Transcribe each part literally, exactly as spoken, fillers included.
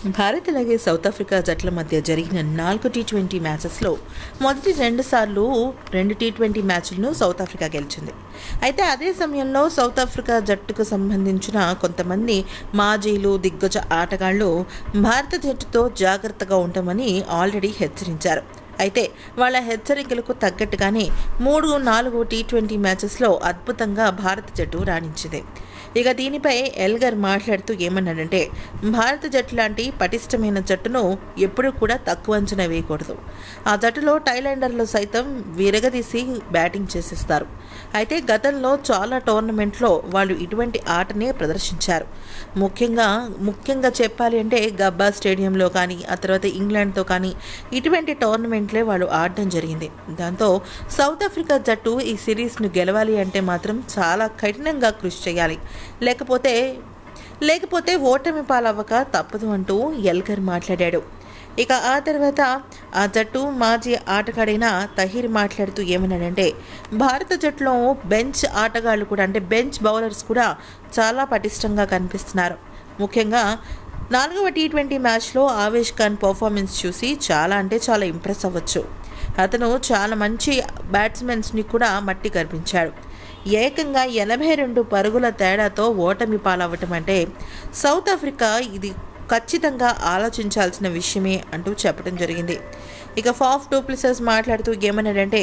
భారత్ అలాగే south Africa జట్ల మధ్య జరిగిన నాలుగు టీ ట్వంటీ మ్యాచెస్లో మొదటి రెండు సార్లు రెండు టీ ట్వంటీ మ్యాచ్లను సౌత్ ఆఫ్రికా గెలిచింది. అయితే అదే సమయంలో సౌత్ ఆఫ్రికా జట్టుకు సంబంధించిన కొంతమంది మాజీలు దిగ్గజ ఆటగాళ్లు భారత జట్టుతో జాగ్రత్తగా ఉండమని ఆల్రెడీ హెచ్చరించారు. అయితే వాళ్ళ హెచ్చరికలకు తగ్గట్టుగానే మూడు నాలుగు టీ ట్వంటీ మ్యాచెస్లో అద్భుతంగా భారత జట్టు రాణించింది. ఇక దీనిపై ఎల్గర్ మాట్లాడుతూ ఏమన్నాడంటే, భారత జట్టు లాంటి పటిష్టమైన జట్టును ఎప్పుడూ కూడా తక్కువ అంచనా వేయకూడదు. ఆ జట్టులో టైలాండర్లు సైతం విరగదీసి బ్యాటింగ్ చేసేస్తారు. అయితే గతంలో చాలా టోర్నమెంట్లో వాళ్ళు ఇటువంటి ఆటనే ప్రదర్శించారు. ముఖ్యంగా ముఖ్యంగా చెప్పాలి అంటే గబ్బా స్టేడియంలో కానీ ఆ తర్వాత ఇంగ్లాండ్తో కానీ ఇటువంటి టోర్నమెంట్లే వాళ్ళు ఆడడం జరిగింది. దాంతో సౌత్ ఆఫ్రికా జట్టు ఈ సిరీస్ను గెలవాలి అంటే మాత్రం చాలా కఠినంగా కృషి చేయాలి, లేకపోతే లేకపోతే ఓటమి పాలవ్వక తప్పదు అంటూ ఎల్గర్ మాట్లాడాడు. ఇక ఆ తర్వాత ఆ జట్టు మాజీ ఆటగాడైన తహీర్ మాట్లాడుతూ ఏమన్నాడంటే, భారత జట్టులో బెంచ్ ఆటగాళ్ళు కూడా అంటే బెంచ్ బౌలర్స్ కూడా చాలా పటిష్టంగా కనిపిస్తున్నారు. ముఖ్యంగా నాలుగవ టీ ట్వంటీ మ్యాచ్లో ఆవేష్ ఖాన్ పర్ఫార్మెన్స్ చూసి చాలా అంటే చాలా ఇంప్రెస్ అవ్వచ్చు. అతను చాలా మంచి బ్యాట్స్మెన్స్ని కూడా మట్టి కనిపించాడు. ఏకంగా ఎనభై రెండు పరుగుల తేడాతో ఓటమి పాలవ్వటం అంటే సౌత్ ఆఫ్రికా ఇది ఖచ్చితంగా ఆలోచించాల్సిన విషయమే అంటూ చెప్పడం జరిగింది. ఇక ఫాఫ్ డు ప్లెసిస్ మాట్లాడుతూ ఏమన్నాడంటే,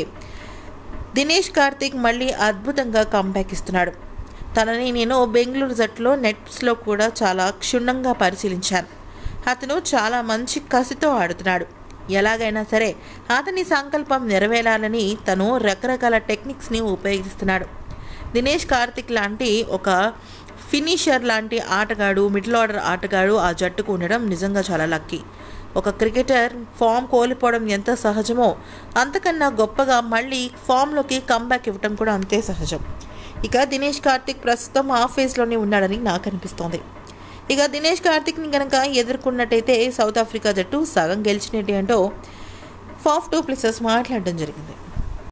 దినేష్ కార్తిక్ మళ్ళీ అద్భుతంగా కంబ్యాక్ ఇస్తున్నాడు. తనని నేను బెంగళూరు జట్టులో నెట్స్లో కూడా చాలా క్షుణ్ణంగా పరిశీలించాను. అతను చాలా మంచి కసితో ఆడుతున్నాడు. ఎలాగైనా సరే అతని సంకల్పం నెరవేరాలని తను రకరకాల టెక్నిక్స్ని ఉపయోగిస్తున్నాడు. దినేష్ కార్తిక్ లాంటి ఒక ఫినిషర్ లాంటి ఆటగాడు, మిడిల్ ఆర్డర్ ఆటగాడు ఆ జట్టుకు ఉండడం నిజంగా చాలా లక్కీ. ఒక క్రికెటర్ ఫామ్ కోల్పోవడం ఎంత సహజమో అంతకన్నా గొప్పగా మళ్ళీ ఫామ్లోకి కంబ్యాక్ ఇవ్వడం కూడా అంతే సహజం. ఇక దినేష్ కార్తిక్ ప్రస్తుతం హాఫ్ ఫేజ్లోనే ఉన్నాడని నాకు అనిపిస్తోంది. ఇక దినేష్ కార్తిక్ని కనుక ఎదుర్కొన్నట్టయితే సౌత్ ఆఫ్రికా జట్టు సగం గెలిచినట్టే అంటూ ఫాఫ్ డు ప్లెసిస్ మాట్లాడడం జరిగింది.